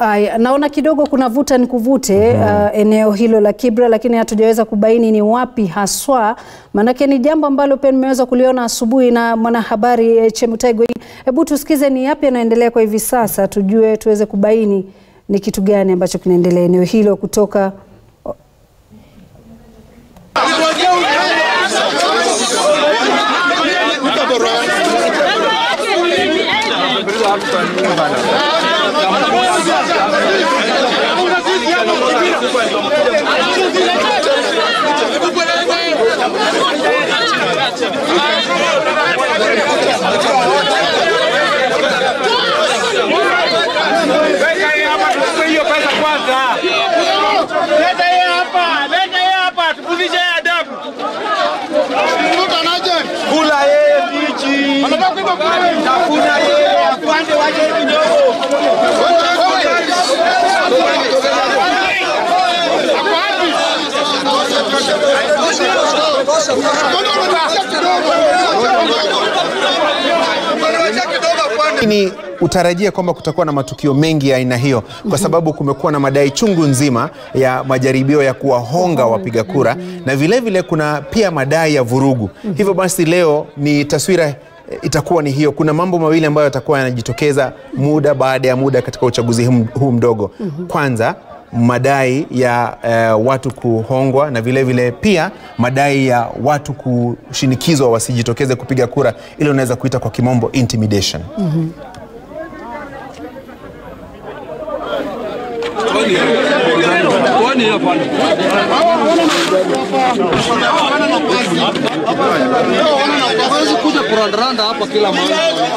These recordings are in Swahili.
Naona kidogo kuna vuta nikuvute eneo hilo la Kibra, lakini hatujaweza kubaini ni wapi haswa. Manake ni jambo ambalo pia nimeweza kuliona asubuhi na mwanahabari Chemutego. Hebu tusikize ni yapi yanaendelea kwa hivi sasa, tujue tuweze kubaini ni kitu gani ambacho kinaendelea eneo hilo kutoka Ni utarajia kwamba kutakuwa na matukio mengi ya aina hiyo, kwa sababu kumekuwa na madai chungu nzima ya majaribio ya kuwahonga wapiga kura, na vile vile kuna pia madai ya vurugu. Hivyo basi leo ni taswira itakuwa ni hiyo. Kuna mambo mawili ambayo yatakuwa yanajitokeza muda baada ya muda katika uchaguzi huu mdogo. Kwanza madai ya watu kuhongwa, na vile vile pia madai ya watu kushinikizwa wasijitokeze kupiga kura, ile unaweza kuita kwa kimombo intimidation. Kuja kuranda hapa kila mahali.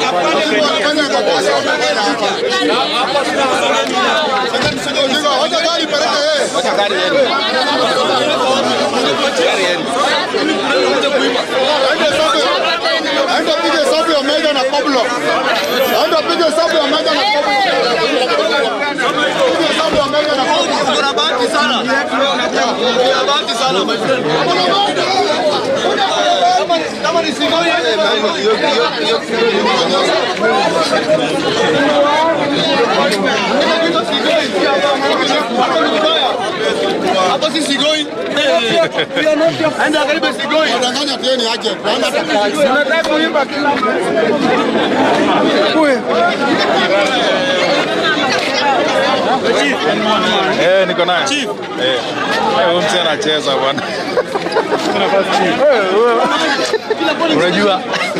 Niko naye. Chief. Mtu anacheza bwana. Unajua.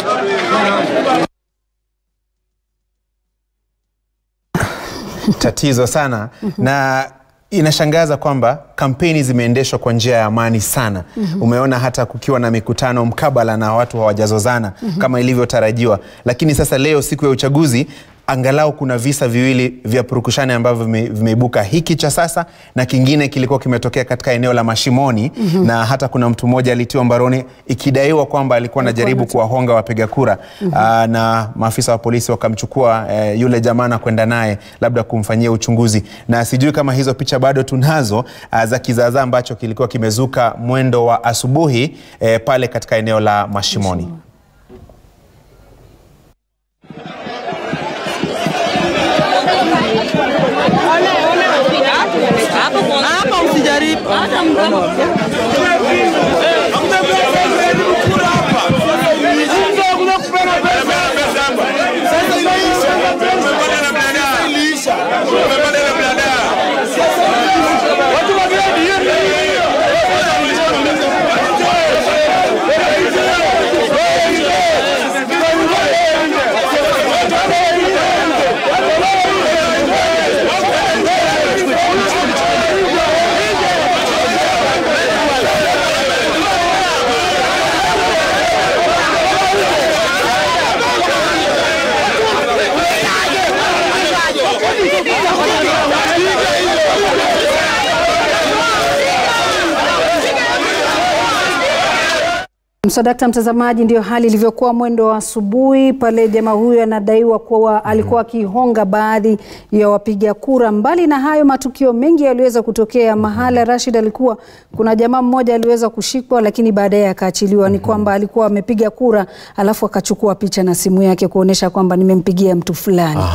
Tatizo sana na inashangaza kwamba kampeni zimeendeshwa kwa njia ya amani sana. Umeona hata kukiwa na mikutano mkabala na watu hawajazozana kama ilivyotarajiwa. Lakini sasa leo siku ya uchaguzi, angalau kuna visa viwili vya purukushani ambavyo vimeibuka, hiki cha sasa na kingine kilikuwa kimetokea katika eneo la Mashimoni. Na hata kuna mtu mmoja alitiwa mbaroni ikidaiwa kwamba alikuwa anajaribu kuwahonga wapiga kura. Na maafisa wa polisi wakamchukua yule jamaa na kwenda naye labda kumfanyia uchunguzi. Na sijui kama hizo picha bado tunazo za kizaazaa ambacho kilikuwa kimezuka mwendo wa asubuhi pale katika eneo la Mashimoni. Hapa usijaribu. Msadakta mtazamaji, ndio hali ilivyokuwa mwendo wa asubuhi pale jamaa huyu anadaiwa kuwa alikuwa akihonga baadhi ya wapiga kura. Mbali na hayo, matukio mengi yaliweza kutokea. Mahala Rashid alikuwa kuna jamaa mmoja aliweza kushikwa lakini baadaye akaachiliwa. Ni kwamba alikuwa amepiga kura alafu akachukua picha na simu yake kuonesha kwamba nimempigia mtu fulani.